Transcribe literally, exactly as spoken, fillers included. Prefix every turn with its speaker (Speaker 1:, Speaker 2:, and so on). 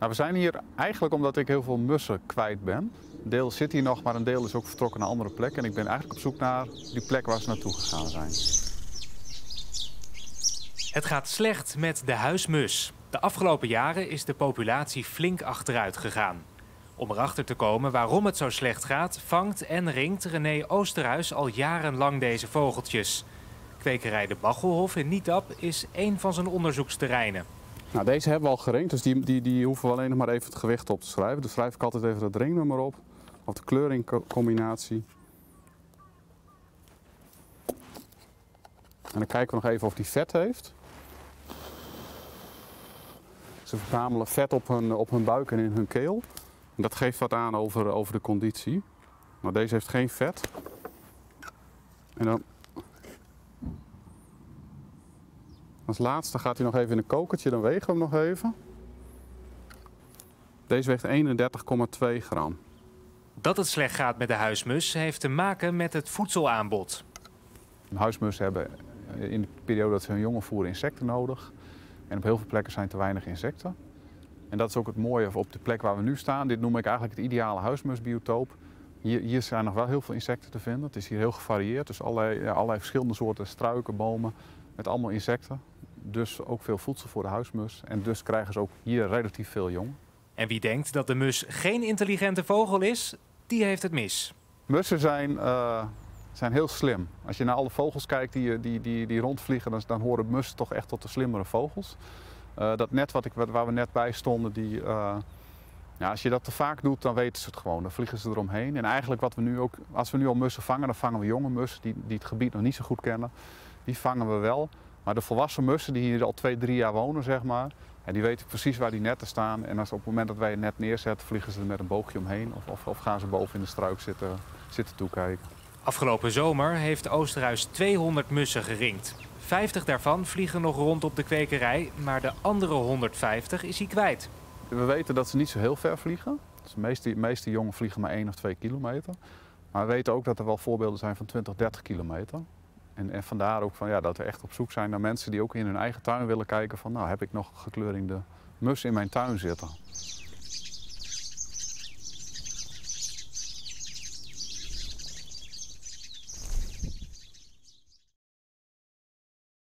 Speaker 1: Nou, we zijn hier eigenlijk omdat ik heel veel mussen kwijt ben. Een deel zit hier nog, maar een deel is ook vertrokken naar andere plekken. En ik ben eigenlijk op zoek naar die plek waar ze naartoe gegaan zijn.
Speaker 2: Het gaat slecht met de huismus. De afgelopen jaren is de populatie flink achteruit gegaan. Om erachter te komen waarom het zo slecht gaat, vangt en ringt René Oosterhuis al jarenlang deze vogeltjes. Kwekerij De Baggelhof in Nietap is één van zijn onderzoeksterreinen.
Speaker 1: Nou, deze hebben we al geringd, dus die, die, die hoeven we alleen nog maar even het gewicht op te schrijven. Dus schrijf ik altijd even het ringnummer op, of de kleuringcombinatie. En dan kijken we nog even of die vet heeft. Ze verzamelen vet op hun, op hun buik en in hun keel. En dat geeft wat aan over, over de conditie. Maar deze heeft geen vet. En dan als laatste gaat hij nog even in een kokertje, dan wegen we hem nog even. Deze weegt eenendertig komma twee gram.
Speaker 2: Dat het slecht gaat met de huismus heeft te maken met het voedselaanbod.
Speaker 1: Huismussen hebben in de periode dat ze hun jongen voeren insecten nodig. En op heel veel plekken zijn te weinig insecten. En dat is ook het mooie op de plek waar we nu staan. Dit noem ik eigenlijk het ideale huismusbiotoop. Hier, hier zijn nog wel heel veel insecten te vinden. Het is hier heel gevarieerd. Dus allerlei, ja, allerlei verschillende soorten struiken, bomen met allemaal insecten. Dus ook veel voedsel voor de huismus. En dus krijgen ze ook hier relatief veel jong.
Speaker 2: En wie denkt dat de mus geen intelligente vogel is, die heeft het mis.
Speaker 1: Mussen zijn, uh, zijn heel slim. Als je naar alle vogels kijkt die, die, die, die rondvliegen, dan, dan horen mussen toch echt tot de slimmere vogels. Uh, dat net wat ik, waar we net bij stonden, die, uh, ja, als je dat te vaak doet, dan weten ze het gewoon. Dan vliegen ze eromheen. En eigenlijk wat we nu ook, als we nu al mussen vangen, dan vangen we jonge mussen die, die het gebied nog niet zo goed kennen. Die vangen we wel. Maar de volwassen mussen die hier al twee, drie jaar wonen, zeg maar, en die weten precies waar die netten staan. En als op het moment dat wij het net neerzetten, vliegen ze er met een boogje omheen. Of, of, of gaan ze boven in de struik zitten, zitten toekijken.
Speaker 2: Afgelopen zomer heeft Oosterhuis tweehonderd mussen geringd. vijftig daarvan vliegen nog rond op de kwekerij, maar de andere honderdvijftig is hij kwijt.
Speaker 1: We weten dat ze niet zo heel ver vliegen. Dus de meeste, meeste jongen vliegen maar één of twee kilometer. Maar we weten ook dat er wel voorbeelden zijn van twintig, dertig kilometer. En, en vandaar ook van, ja, dat we echt op zoek zijn naar mensen die ook in hun eigen tuin willen kijken van, nou, heb ik nog gekleurde mus in mijn tuin zitten.